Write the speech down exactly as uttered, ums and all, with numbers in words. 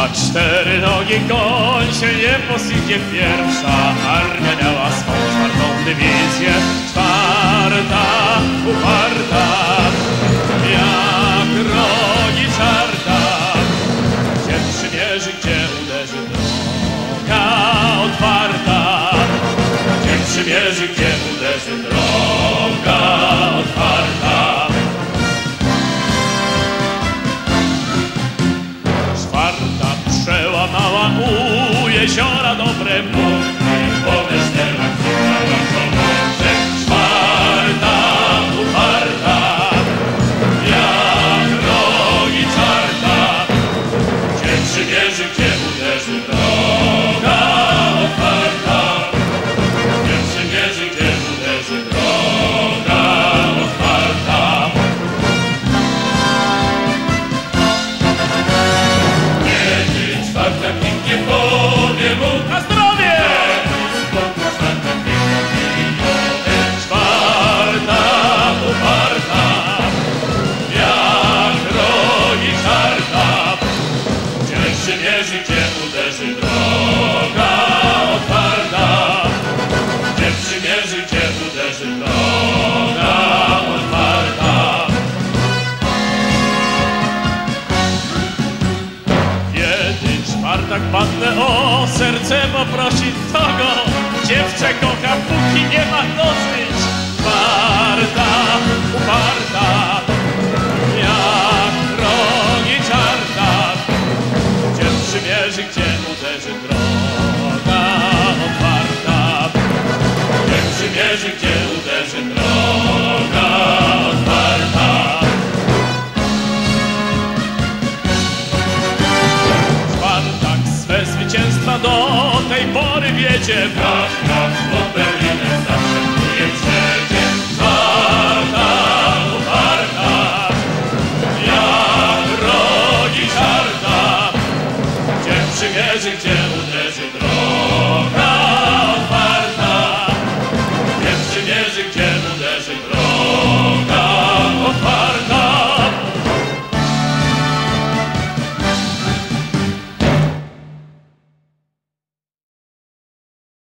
Na cztery nogi koń się nie posypie. Pierwsza armia miała swą czwartą dywizję. Czwarta, uparta, jak rogi czarta. Gdzie przymierzy, gdzie uderzy, droga otwarta. Gdzie przymierzy, gdzie uderzy, droga otwarta. Przełamała u jeziora dobre młody, po westerach wjechała pomocy. Czwarta, uparta, jak rogi czarta. Gdzie przymierzy, gdzie uderzy, droga otwarta. Gdzie przymierzy, gdzie uderzy, droga otwarta. Czwarta pięknie powie mu na zdrowie! Czwarta uparta, jak rogi czarta. Gdzie przymierzy, gdzie uderzy, droga otwarta. Gdzie przymierzy, gdzie uderzy, droga otwarta. Czwartak pannę o serce poprosi, to go dziewczę kocha, póki nie ma dosyć. Czwarta, uparta, jak rogi czarta. Gdzie przymierzy, gdzie uderzy, droga otwarta. Gdzie przymierzy, gdzie uderzy, droga otwarta. Zwycięstwa do tej pory wiecie.